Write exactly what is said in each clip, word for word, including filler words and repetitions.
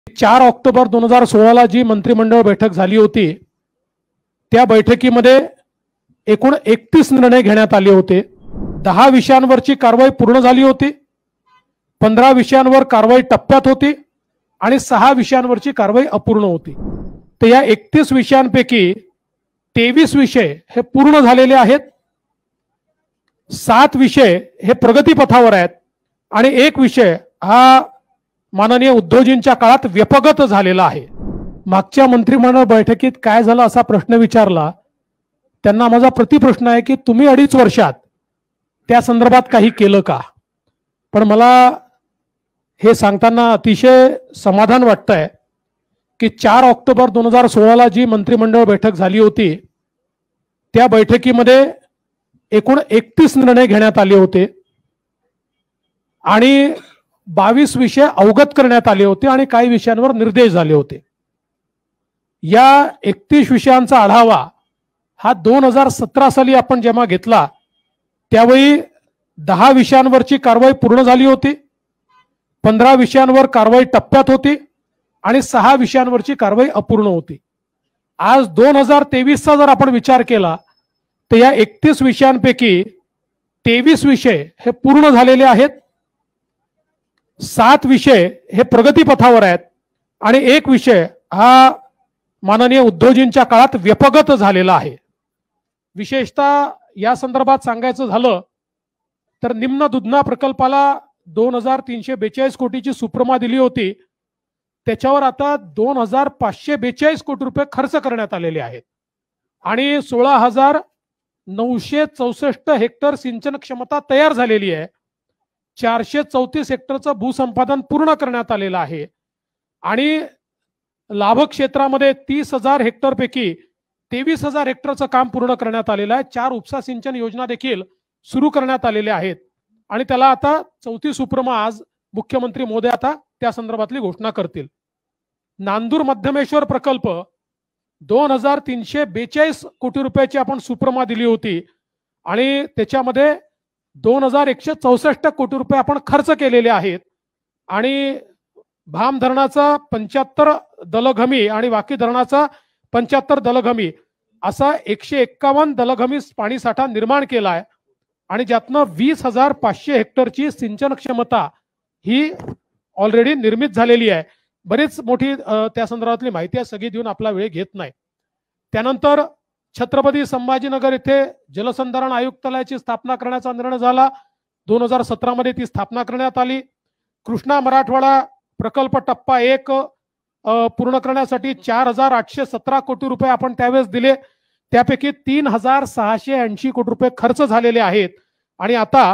चार ऑक्टोबर दोन हजार सोळा ला जी मंत्रिमंडळ बैठक झाली होती त्या बैठकीमध्ये एकूण एकतीस निर्णय घेण्यात आले होते। दहा विषयांवरची कारवाई पूर्ण झाली होती, पंधरा विषयांवर कारवाई टप्प्यात होती आणि सहा विषयांवरची कारवाई अपूर्ण होती। तर या एकतीस विषयांपैकी तेवीस विषय हे पूर्ण झालेले आहेत, सात विषय हे प्रगतीपथावर आहेत आणि एक विषय हा माननीय उद्धवजींच्या काळात व्यपगत झालेला आहे। मागच्या मंत्रिमंडळ बैठकीत काय झालं असा प्रश्न विचारला, त्यांना माझा प्रतिप्रश्न आहे की तुम्ही अडीच वर्षात त्या संदर्भात काही केलं का? पण मला हे सांगताना अतिशय समाधान वाटतंय की चार ऑक्टोबर दोन हजार सोळा ला जी मंत्रिमंडळ बैठक झाली होती त्या बैठकीमध्ये एकूण एकतीस निर्णय घेण्यात आले होते आणि बावीस विषय अवगत करण्यात आले होते आणि काही विषयांवर निर्देश झाले होते। या एकतीस विषयांचा आढावा हा दोन हजार सतरा साली आपण जेव्हा घेतला त्यावेळी दहा विषयांवरची कारवाई पूर्ण झाली होती, पंधरा विषयांवर कारवाई टप्प्यात होती आणि सहा विषयांवरची कारवाई अपूर्ण होती। आज दोन हजार तेवीस चा जर आपण विचार केला तर या एकतीस विषयांपैकी तेवीस विषय हे पूर्ण झालेले आहेत, सात विषय हे प्रगतीपथावर आहेत आणि एक विषय हा माननीय उद्धवजींच्या काळात व्यपगत झालेला आहे। विशेषतः या संदर्भात सांगायचं झालं तर निम्न दुधना प्रकल्पाला दोन हजार तीनशे बेचाळीस कोटीची सुप्रमा दिली होती, त्याच्यावर आता दोन हजार पाचशे बेचाळीस कोटी रुपये खर्च करण्यात आलेले आहेत आणि सोळा हजार नऊशे चौसष्ट हेक्टर सिंचन क्षमता तयार झालेली आहे। चारशे चौतीस हेक्टरचं भूसंपादन पूर्ण करण्यात आलेलं आहे आणि लाभ क्षेत्रामध्ये तीस हजार हेक्टर पैकी तेवीस हजार हेक्टरचं काम पूर्ण करण्यात आलेलं आहे। चार उपसा सिंचन योजना देखील सुरू करण्यात आलेल्या आहेत आणि त्याला आता चौथी सुप्रमा आज मुख्यमंत्री महोदय आता त्या संदर्भातली घोषणा करतील। नांदूर मध्यमेश्वर प्रकल्प दोन हजार तीनशे बेचाळीस कोटी रुपयाची आपण सुप्रमा दिली होती आणि त्याच्यामध्ये दोन हजार एकशे चौसष्ट कोटी रुपये आपण खर्च केलेले आहेत आणि भाम धरणाचा पंच्याहत्तर दलघमी आणि वाकी धरणाचा पंच्याहत्तर दलघमी असा एकशे एक्कावन्न दलघमी पाणी साठा निर्माण केला आहे आणि ज्यातनं वीस हजार पाचशे हेक्टरची सिंचन क्षमता ही ऑलरेडी निर्मित झालेली आहे। बरीच मोठी त्या संदर्भातली माहिती आहे, सगळी देऊन आपला वेळ घेत नाही। त्यानंतर छत्रपती संभाजीनगर येथे जलसंधारण आयुक्तालयाची स्थापना करण्याचा निर्णय झाला, दोन हजार सतरा मध्ये ती स्थापना करण्यात आली। कृष्णा मराठवाडा प्रकल्प टप्पा एक पूर्ण करण्यासाठी चार हजार आठशे सतरा कोटी रुपये आपण त्यावेळेस दिले, त्यापैकी तीन हजार सहाशे ऐंशी कोटी रुपये खर्च झालेले आहेत आणि आता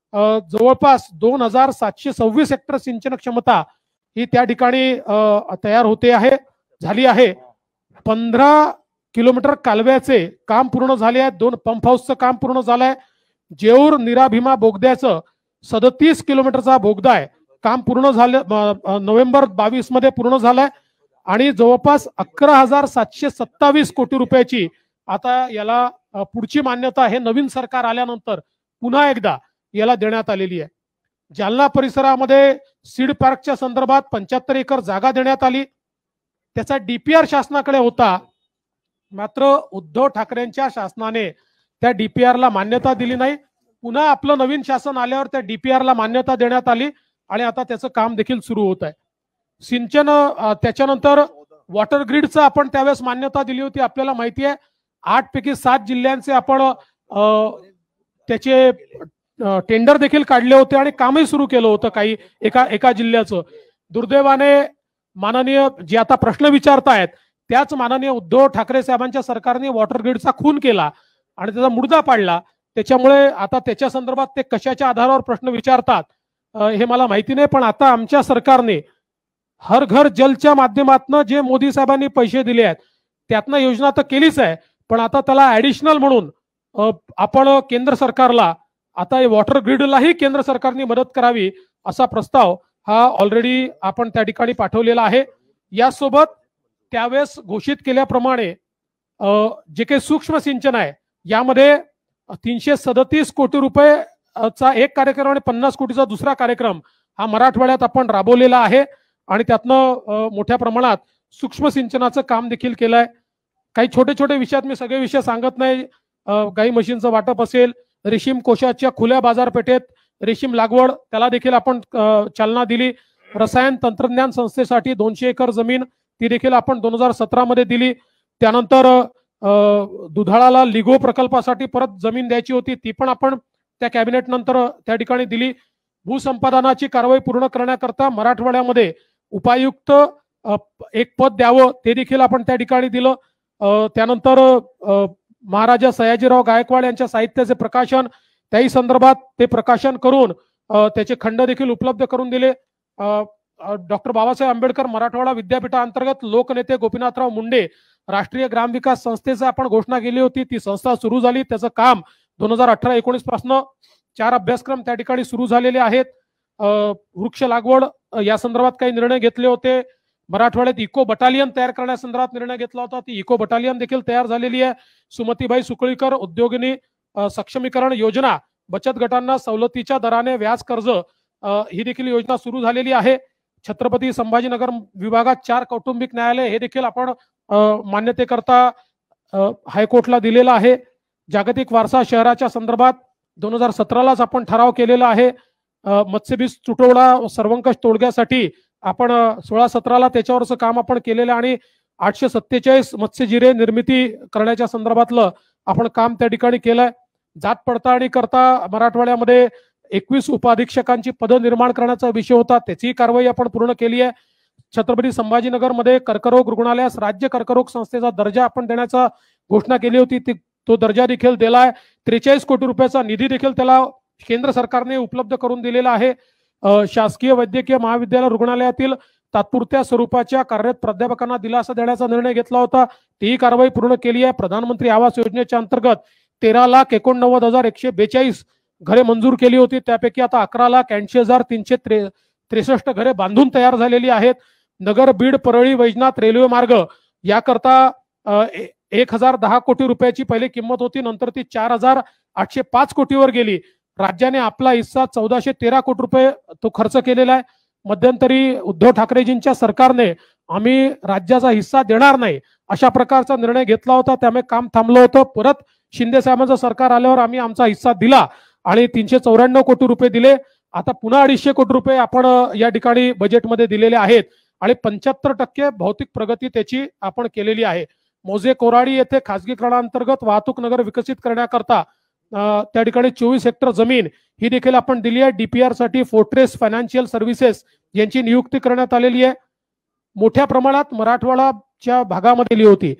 जवळपास दोन हजार सातशे सव्वीस हेक्टर सिंचन क्षमता ही त्या ठिकाणी तयार होते आहे झाली आहे। पंधरा किलोमीटर कालव्याचे काम पूर्ण झाले आहेत, दोन पंप हाऊसचं काम पूर्ण झालंय। जेऊर नीरा भीमा बोगद्याचं सदतीस किलोमीटरचा बोगदा आहे, काम पूर्ण झालं, नोव्हेंबर बावीस मध्ये पूर्ण झालंय आणि जवळपास अकरा हजार सातशे सत्तावीस कोटी रुपयाची आता याला पुढची मान्यता हे नवीन सरकार आल्यानंतर पुन्हा एकदा याला देण्यात आलेली आहे। जालना परिसरामध्ये सीड पार्कच्या संदर्भात पंच्याहत्तर एकर जागा देण्यात आली, त्याचा डीपीआर शासनाकडे होता, मात्र उद्धव ठाकरेंच्या शासनाने त्या डीपीआर ला मान्यता दिली नाही। पुन्हा आपलं नवीन शासन आल्यावर त्या डीपीआर ला मान्यता देण्यात आली आणि आता त्याचं काम देखील सुरू होत आहे। सिंचन त्याच्यानंतर वॉटर ग्रीडचं आपण त्यावेळेस मान्यता दिली होती, आपल्याला माहिती आहे आठ पैकी सात जिल्ह्यांचे आपण त्याचे टेंडर देखील काढले होते आणि कामही सुरू केलं होतं काही एका एका जिल्ह्याचं। दुर्दैवाने माननीय जे आता प्रश्न विचारतायत त्याच माननीय उद्धव ठाकरे साहेबांच्या सरकारने वॉटर ग्रीडचा खून केला आणि त्याचा मुर्दा पाडला, त्याच्यामुळे आता त्याच्या संदर्भात ते कशाच्या आधारावर प्रश्न विचारतात हे मला माहिती नाही। पण आता आमच्या सरकारने हर घर जलच्या माध्यमातून जे मोदी साहेबांनी पैसे दिले आहेत त्यातनं योजना तर केलीच आहे, पण आता त्याला ऍडिशनल म्हणून आपण केंद्र सरकारला आता वॉटर ग्रीडलाही केंद्र सरकारने मदत करावी असा प्रस्ताव हा ऑलरेडी आपण त्या ठिकाणी पाठवलेला आहे। यासोबत त्यावेळेस घोषित केल्याप्रमाणे जे काही सूक्ष्म सिंचन आहे यामध्ये तीनशे सदतीस कोटी रुपये चा एक कार्यक्रम आणि पन्नास कोटीचा दुसरा कार्यक्रम हा मराठवाड्यात आपण राबवलेला आहे आणि त्यातनं मोठ्या प्रमाणात सूक्ष्म सिंचनाचं काम देखील केलंय. काही छोटे छोटे विषयात मी सगळे विषय सांगत नाही. गाई म्हशींचं वाटप असेल, रेशीम कोशाच्या खुल्या बाजारपेठेत रेशीम लागवड त्याला देखील आपण चालना दिली. रसायन तंत्रज्ञान संस्थेसाठी दोनशे एकर जमीन ती देखील आपण दोन हजार सतरा मध्ये दिली. त्यानंतर दुधाळाला लिगो प्रकल्पासाठी परत जमीन द्यायची होती, ती पण आपण त्या कॅबिनेट नंतर त्या ठिकाणी दिली. भूसंपादनाची कारवाई पूर्ण करण्याकरता मराठवाड्यामध्ये उपायुक्त एक पद द्यावं ते देखील आपण त्या ठिकाणी दिलं. त्यानंतर महाराजा सयाजीराव गायकवाड यांच्या साहित्याचे प्रकाशन त्याही संदर्भात ते प्रकाशन करून त्याचे खंड देखील उपलब्ध करून दिले. डॉक्टर बाबासाहेब आंबेडकर मराठवाडा विद्यापीठाअंतर्गत लोकनेते गोपीनाथराव मुंडे राष्ट्रीय ग्रामविकास संस्थेचा आपण घोषणा केली होती, ती संस्था सुरू झाली. त्याचं काम दोन हजार अठरा एकोणीस पासून चार अभ्यासक्रम त्या ठिकाणी सुरू झालेले आहेत. वृक्ष लागवड या संदर्भात काही निर्णय घेतले होते. मराठवाड्यात इको बटालियन तयार करण्यासंदर्भात निर्णय घेतला होता, ती इको बटालियन देखील तयार झालेली आहे. सुमतीबाई सुकळीकर उद्योगिनी सक्षमीकरण योजना, बचत गटांना सवलतीच्या दराने व्याज कर्ज ही देखील योजना सुरू झालेली आहे. छत्रपती संभाजीनगर विभागात चार कौटुंबिक न्यायालय हे देखील आपण मान्यतेकरता हायकोर्टला दिलेलं आहे. जागतिक वारसा शहराच्या संदर्भात दोन हजार सतरालाच आपण ठराव केलेला आहे. मत्स्यबीज तुटवडा सर्वंकष तोडग्यासाठी आपण सोळा सतराला त्याच्यावरचं काम आपण केलेलं आणि आठशे सत्तेचाळीस मत्स्यजिरे निर्मिती करण्याच्या संदर्भातलं आपण काम त्या ठिकाणी केलंय. जात पडताळणी करता मराठवाड्यामध्ये एकवीस उपाधीक्षकांची पद निर्माण करण्याचा विषय होता, त्याची कारवाई आपण पूर्ण केली आहे. छत्रपती संभाजीनगर मध्ये कर्करोग रुग्णालयास राज्य कर्करोग संस्थेचा दर्जा आपण देण्याचा घोषणा केली होती, ती तो दर्जा देखील दिलाय. त्रेचाळीस कोटी रुपयाचा निधी देखील त्याला केंद्र सरकारने उपलब्ध करून दिलेला आहे. शासकीय वैद्यकीय महाविद्यालय रुग्णालयातील तात्पुरत्या स्वरूपाच्या कार्यरत प्राध्यापकांना दिलासा देण्याचा निर्णय घेतला होता, तीही कारवाई पूर्ण केली आहे. प्रधानमंत्री आवास योजनेच्या अंतर्गत तेरा लाख एकोणनव्वद हजार एकशे बेचाळीस घरे मंजूर केली होती, त्यापैकी आता अकरा लाख ऐंशी हजार तीनशे त्रे त्रेसष्ट घरे बांधून तयार झालेली आहेत. नगर बीड परळी वैजनाथ रेल्वे मार्ग याकरता एक हजार दहा कोटी रुपयाची पहिली किंमत होती, नंतर ती चार हजार आठशे पाच कोटीवर गेली. राज्याने आपला हिस्सा चौदाशे तेरा कोटी रुपये तो खर्च केलेला आहे. मध्यंतरी उद्धव ठाकरेजींच्या सरकारने आम्ही राज्याचा हिस्सा देणार नाही अशा प्रकारचा निर्णय घेतला होता, त्यामुळे काम थांबलं होतं. परत शिंदे साहेबांचं सरकार आल्यावर आम्ही आमचा हिस्सा दिला आणि तीनशे चौऱ्याण्णव कोटी रुपये दिले. आता पुन्हा अडीचशे कोटी रुपये आपण या ठिकाणी बजेटमध्ये दिलेले आहेत आणि पंच्याहत्तर टक्के भौतिक प्रगती त्याची आपण केलेली आहे. मोजे कोराडी येथे खासगीकरणांतर्गत वाहतूक नगर विकसित करण्याकरता त्या ठिकाणी चोवीस हेक्टर जमीन ही देखील आपण दिली आहे. डीपीआर साठी फोर्ट्रेस फायनान्शियल सर्व्हिसेस यांची नियुक्ती करण्यात आलेली आहे. मोठ्या प्रमाणात मराठवाड्याच्या भागामध्ये दिली होती.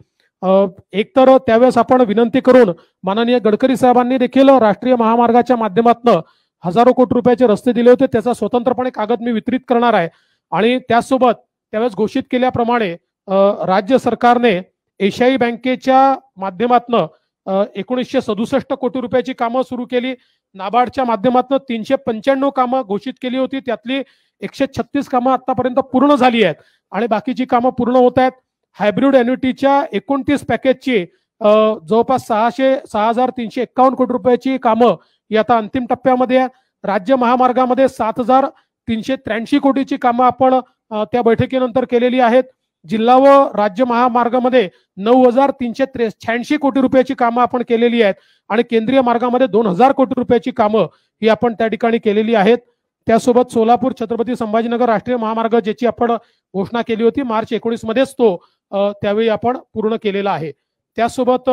एकतर त्यावेळेस आपण विनंती करून माननीय गडकरी साहेबांनी देखील राष्ट्रीय महामार्गाच्या माध्यमातून हजारो कोटी रुपयाचे रस्ते दिले होते, त्याचा स्वतंत्रपणे कागद मी वितरित करणार आहे. आणि त्यासोबत त्यावेळेस घोषित केल्याप्रमाणे राज्य सरकारने एशियाई बँकेच्या माध्यमातून एकोणीसशे सदुसष्ट कोटी रुपयाची कामं सुरू केली. नाबार्डच्या माध्यमातून तीनशे पंच्याण्णव कामं घोषित केली होती, त्यातली एकशे छत्तीस कामं आतापर्यंत पूर्ण झाली आहेत आणि बाकीची कामं पूर्ण होत आहेत. हायब्रिड एन्युटीच्या एकोणतीस पॅकेजची जवळपास सहाशे सहा हजार तीनशे एक्कावन्न कोटी रुपयाची कामं ही आता अंतिम टप्प्यामध्ये आहे. राज्य महामार्गामध्ये सात हजार तीनशे त्र्याऐंशी कोटीची कामं आपण त्या बैठकीनंतर केलेली आहेत. जिल्हा व राज्य महामार्गामध्ये नऊ हजार तीनशे त्रे शहाऐंशी कोटी रुपयाची कामं आपण केलेली आहेत आणि केंद्रीय मार्गामध्ये दोन हजार कोटी रुपयाची कामं ही आपण त्या ठिकाणी केलेली आहेत. त्यासोबत सोलापूर छत्रपती संभाजीनगर राष्ट्रीय महामार्ग ज्याची आपण घोषणा केली होती मार्च एकोणीस मध्येच तो त्यावेळी आपण पूर्ण केलेला आहे. त्यासोबत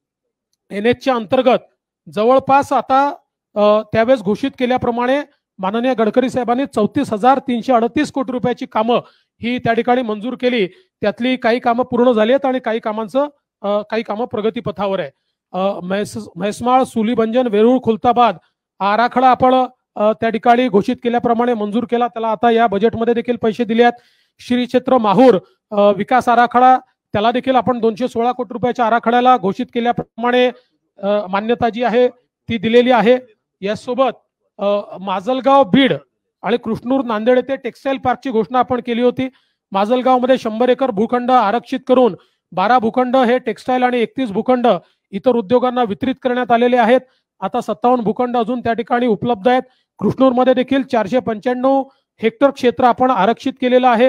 एन एचच्या अंतर्गत जवळपास आता त्यावेळेस घोषित केल्याप्रमाणे माननीय गडकरी साहेबांनी चौतीस हजार तीनशे अडतीस कोटी रुपयाची कामं ही त्या ठिकाणी मंजूर केली. त्यातली काही कामं पूर्ण झाली आहेत आणि काही कामांचं काही कामं प्रगतीपथावर आहे. म्हैसमाळ सुलीभंजन वेरूळ खुलताबाद आराखडा आपण त्या ठिकाणी घोषित केल्याप्रमाणे मंजूर केला, त्याला आता या बजेटमध्ये देखील पैसे दिले आहेत. श्री क्षेत्र माहूर विकास आराखडा त्याला देखील आपण दोनशे सोळा कोटी रुपयाच्या आराखड्याला घोषित केल्याप्रमाणे मान्यता जी आहे ती दिलेली आहे. यासोबत माजलगाव बीड आणि कृष्णूर नांदेड येथे टेक्सटाईल पार्कची घोषणा आपण केली होती. माजलगाव मध्ये शंभर एकर भूखंड आरक्षित करून बारा भूखंड हे टेक्सटाईल आणि एकतीस भूखंड इतर उद्योगांना वितरित करण्यात आलेले आहेत. आता सत्तावन्न भूखंड अजून त्या ठिकाणी उपलब्ध आहेत. कृष्णूर मध्ये देखील चारशे पंच्याण्णव हेक्टर क्षेत्र आपण आरक्षित केलेलं आहे.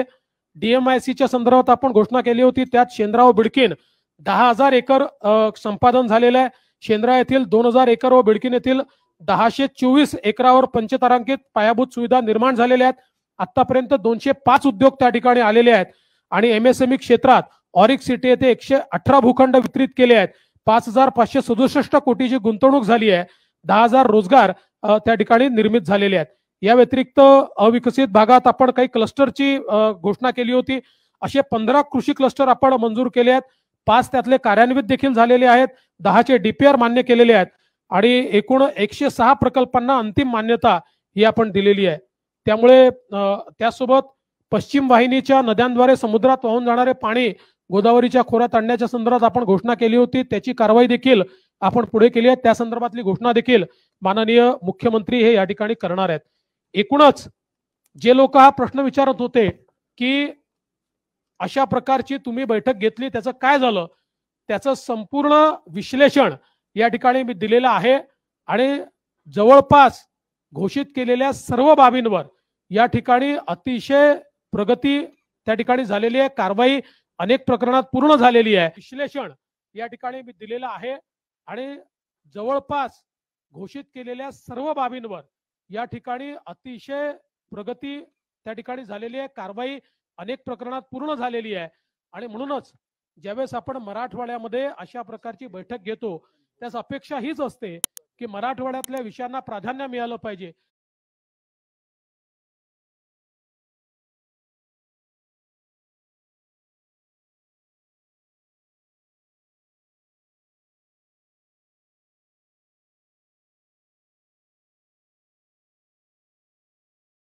डीएमआयसीच्या संदर्भात आपण घोषणा केली होती, त्यात शेंद्रा बिडकीन दहा हजार एकर संपादन झालेलं आहे. शेंद्रा येथील दोन हजार एकर व बिडकीन येथील दहाशे चोवीस एकरावर पंचतारांकित पायाभूत सुविधा निर्माण झालेल्या आहेत. आतापर्यंत दोनशे पाच उद्योग त्या ठिकाणी आलेले आहेत आणि एमएसएमई क्षेत्रात ऑरिक सिटी येथे एकशे अठरा भूखंड वितरित केले आहेत. पाच हजार पाचशे सदुसष्ट कोटीची गुंतवणूक झाली आहे. दहा हजार रोजगार त्या ठिकाणी निर्मित झालेले आहेत. या व्यतिरिक्त अविकसित भागात आपण काही क्लस्टरची घोषणा केली होती. असे पंधरा कृषी क्लस्टर आपण मंजूर केले आहेत. पाच त्यातले कार्यान्वित देखील झालेले आहेत. दहाचे डीपीआर मान्य केलेले आहेत आणि एकूण एकशे सहा प्रकल्पांना अंतिम मान्यता ही आपण दिलेली आहे. त्यामुळे त्यासोबत पश्चिम वाहिनीच्या नद्यांद्वारे समुद्रात वाहून जाणारे पाणी गोदावरीच्या खोऱ्यात आणण्याच्या संदर्भात आपण घोषणा केली होती. त्याची कारवाई देखील आपण पुढे केली आहे. त्या संदर्भातली घोषणा देखील माननीय मुख्यमंत्री हे या ठिकाणी करणार आहेत. एकूणच जे लोक हा प्रश्न विचारत होते की अशा प्रकारची तुम्ही बैठक घेतली, त्याचं काय झालं, त्याचं संपूर्ण विश्लेषण या ठिकाणी मी दिलेलं आहे आणि जवळपास घोषित केलेल्या सर्व बाबींवर या ठिकाणी अतिशय प्रगती त्या ठिकाणी झालेली आहे. कारवाई अनेक प्रकरणात पूर्ण झालेली आहे. विश्लेषण या ठिकाणी मी दिलेलं आहे आणि जवळपास घोषित केलेल्या सर्व बाबींवर या ठिकाणी अतिशय प्रगती त्या ठिकाणी झालेली आहे. कारवाई अनेक प्रकरणात पूर्ण झालेली आहे आणि म्हणूनच ज्यावेळेस आपण मराठवाड्यामध्ये अशा प्रकारची बैठक घेतो त्यास अपेक्षा हीच असते की मराठवाड्यातल्या विषयांना प्राधान्य मिळालं पाहिजे.